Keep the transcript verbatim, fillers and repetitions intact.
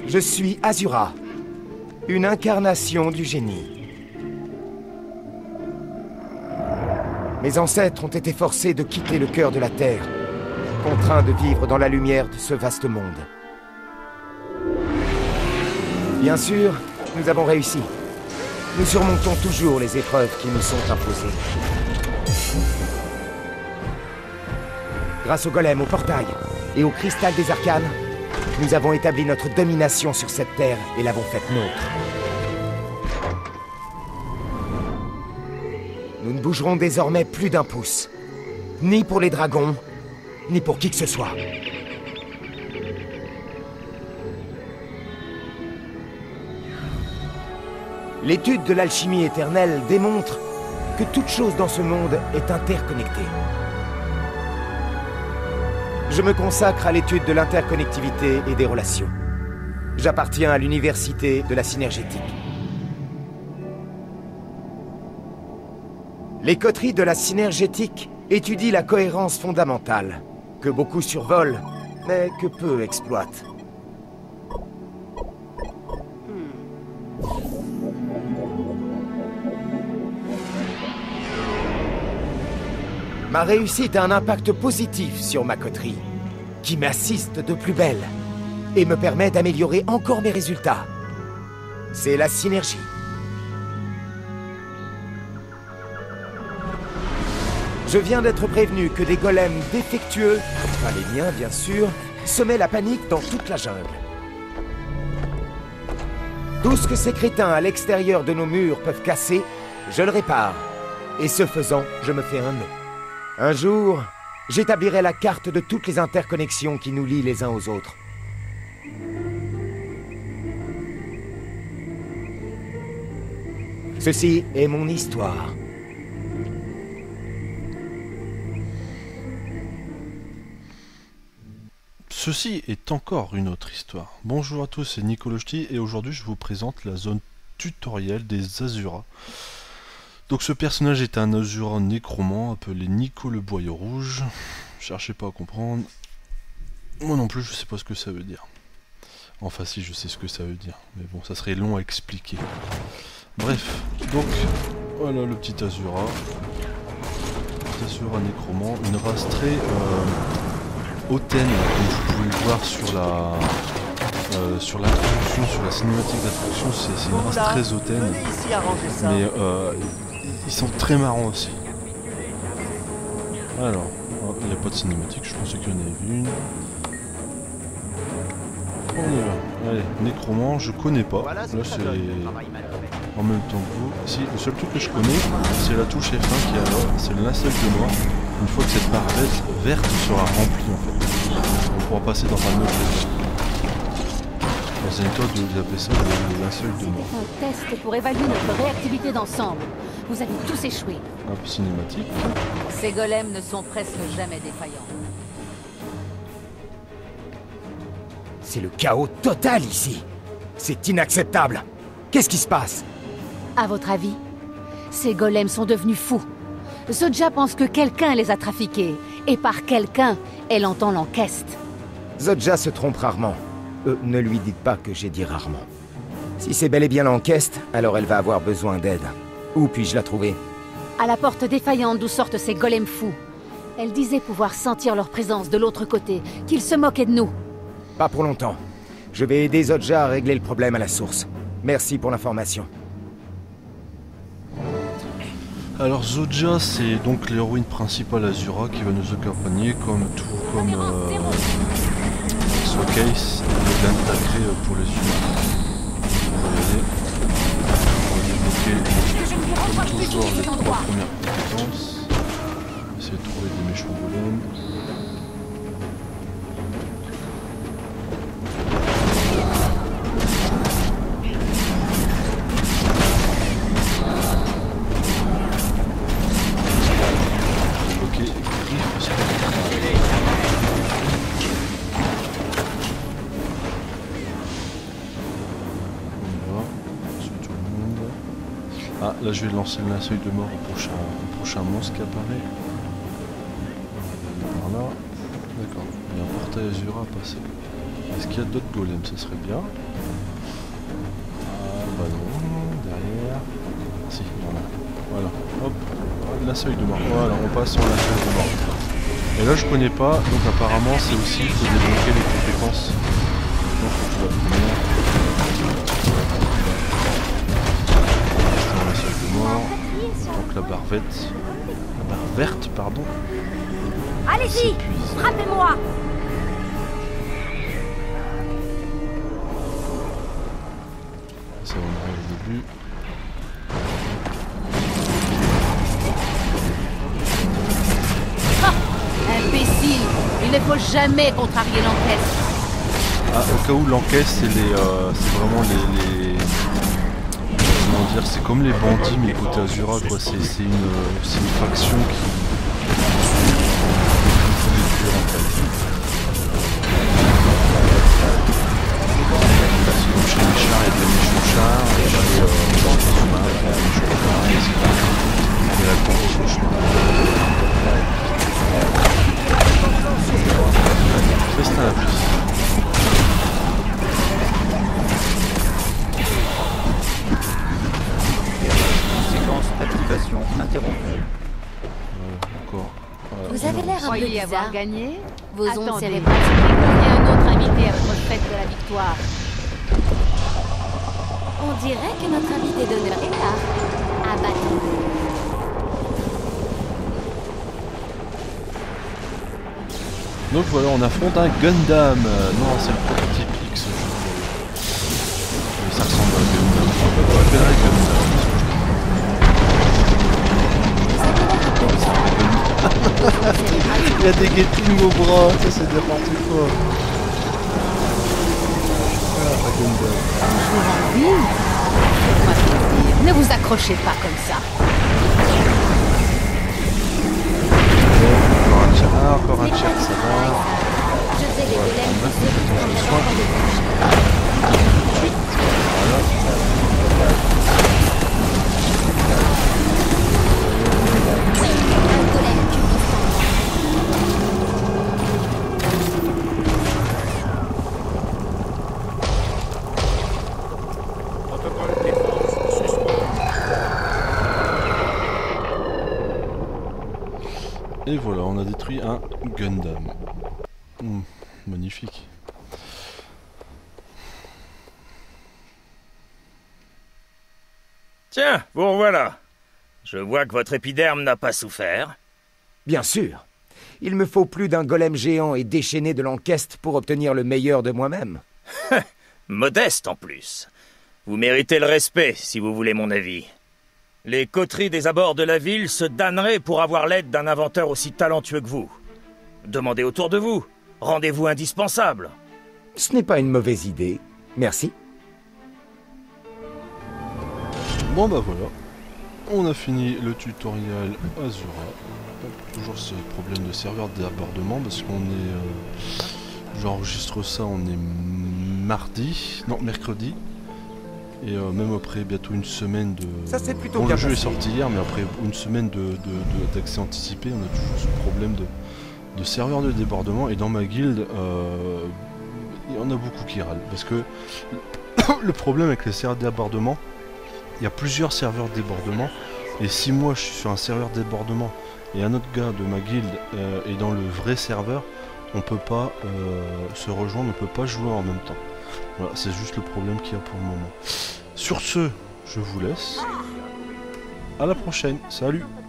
Je suis Azura, une incarnation du génie. Mes ancêtres ont été forcés de quitter le cœur de la Terre, contraints de vivre dans la lumière de ce vaste monde. Bien sûr, nous avons réussi. Nous surmontons toujours les épreuves qui nous sont imposées. Grâce au golem, au portail et au cristal des arcanes, nous avons établi notre domination sur cette terre et l'avons faite nôtre. Nous ne bougerons désormais plus d'un pouce. Ni pour les dragons, ni pour qui que ce soit. L'étude de l'alchimie éternelle démontre que toute chose dans ce monde est interconnectée. Je me consacre à l'étude de l'interconnectivité et des relations. J'appartiens à l'université de la synergétique. Les coteries de la synergétique étudient la cohérence fondamentale, que beaucoup survolent, mais que peu exploitent. Ma réussite a un impact positif sur ma coterie, qui m'assiste de plus belle et me permet d'améliorer encore mes résultats. C'est la synergie. Je viens d'être prévenu que des golems défectueux, pas les miens bien sûr, semaient la panique dans toute la jungle. Tout ce que ces crétins à l'extérieur de nos murs peuvent casser, je le répare. Et ce faisant, je me fais un nom. Un jour, j'établirai la carte de toutes les interconnexions qui nous lient les uns aux autres. Ceci est mon histoire. Ceci est encore une autre histoire. Bonjour à tous, c'est Nicolochti et aujourd'hui je vous présente la zone tutoriel des Azuras. Donc ce personnage est un Azura nécromant appelé Nico le Boyau Rouge. Cherchez pas à comprendre. Moi non plus je sais pas ce que ça veut dire. Enfin si je sais ce que ça veut dire. Mais bon ça serait long à expliquer. Bref, donc voilà le petit Azura. Petit Azura nécromant. Une race très euh, hautaine, comme vous pouvez le voir sur la... Euh, sur l'introduction, sur la cinématique d'introduction, c'est une race très hautaine. Mais euh, ils sont très marrants aussi. Alors, il n'y a pas de cinématique, je pensais qu'il y en avait une. On y va. Allez, nécromant, je connais pas. Là c'est en même temps que vous. Si, le seul truc que je connais, c'est la touche F un qui est là, c'est le linceul de mort. Une fois que cette barre verte sera remplie en fait, on pourra passer dans un autre. Dans une méthode, vous appelez ça le linceul de mort. Un test pour évaluer notre réactivité d'ensemble. Vous avez tous échoué. Un peu cinématique. Ces golems ne sont presque jamais défaillants. C'est le chaos total ici. C'est inacceptable. Qu'est-ce qui se passe? À votre avis, ces golems sont devenus fous. Zodja pense que quelqu'un les a trafiqués. Et par quelqu'un, elle entend l'enquête. Zodja se trompe rarement. Euh, ne lui dites pas que j'ai dit rarement. Si c'est bel et bien l'enquête, alors elle va avoir besoin d'aide. Où puis-je la trouver? À la porte défaillante d'où sortent ces golems fous. Elle disait pouvoir sentir leur présence de l'autre côté, qu'ils se moquaient de nous. Pas pour longtemps. Je vais aider Zodja à régler le problème à la source. Merci pour l'information. Alors Zodja, c'est donc l'héroïne principale Azura qui va nous accompagner comme tout, comme euh, Showcase, et l'intégrer pour les humains. On va débloquer comme toujours les trois premières compétences. Essayer de trouver des méchants golems. Ah, là je vais lancer le linceul de mort au prochain, au prochain monstre qui apparaît. Par là. D'accord, il y a un portail Azura à passer. Est-ce qu'il y a d'autres golems? Ça serait bien. Ah bah non, derrière. Si, il y en a. Voilà, hop, la seuil de mort. Voilà, on passe sur la seuil de mort. Et là je connais pas, donc apparemment c'est aussi il faut débloquer les compétences. Donc tu vas venir. Dans la seuil de mort. Donc la barre verte. La barre verte, pardon. Allez-y, frappez-moi. Ça on arrive au début. Imbécile! Il ne faut jamais contrarier l'enquête. Ah, au cas où l'enquête c'est les, euh, c'est vraiment les, les, comment dire, c'est comme les bandits mais côté Azura quoi. C'est c'est une, c'est une faction qui, qui les tuer en fait. C'est comme chez les chars, il y a des méchants chars, et chez les euh, gens qui sont mal, il y a des méchants chars, et cetera. Et la course au chemin. C'est un appuis. Séquence d'activation interrompue. Euh, encore. Voilà. Vous avez l'air un peu Croyez avoir bizarre. gagné? Vos ondes Attendez, cérébrales. il y a un autre invité à votre fête de la victoire. On dirait que notre invité d'honneur est là. Abattons-le. Donc voilà, on affronte un Gundam. Euh, non, c'est le prototype X. Je... Mais ça ressemble à un Gundam. On peut pas appeler un Gundam. Il y a des Gatling au bras, ça c'est n'importe quoi. Ah, un Gundam. Bonjour, Envie. Ne vous accrochez pas comme ça. Encore un tir, ah, encore un tir, ça va. Je faisais des golems pour ceux qui Je sont soin. en de Un golem tue Protocole défense suspendu. Et voilà, on a détruit un Gundam. Mmh, magnifique. Tiens, vous revoilà. Je vois que votre épiderme n'a pas souffert. Bien sûr. Il me faut plus d'un golem géant et déchaîné de l'enquête pour obtenir le meilleur de moi-même. Modeste en plus. Vous méritez le respect, si vous voulez mon avis. Les coteries des abords de la ville se damneraient pour avoir l'aide d'un inventeur aussi talentueux que vous. Demandez autour de vous. Rendez-vous indispensable. Ce n'est pas une mauvaise idée. Merci. Bon bah voilà, on a fini le tutoriel Azura. Toujours ce problème de serveur d'abordement parce qu'on est... Euh, j'enregistre ça, on est mardi, non mercredi. Et euh, même après bientôt une semaine de... Ça, c'est plutôt bon, bien le jeu est passé. sorti hier, mais après une semaine de, de, de- d'accès anticipé, on a toujours ce problème de, de serveur de débordement. Et dans ma guilde, euh, il y en a beaucoup qui râlent. Parce que le problème avec les serveurs de débordement, il y a plusieurs serveurs de débordement. Et si moi je suis sur un serveur de débordement et un autre gars de ma guilde euh, est dans le vrai serveur, on peut pas euh, se rejoindre, on peut pas jouer en même temps. Voilà, c'est juste le problème qu'il y a pour le moment. Sur ce, je vous laisse. À la prochaine. Salut!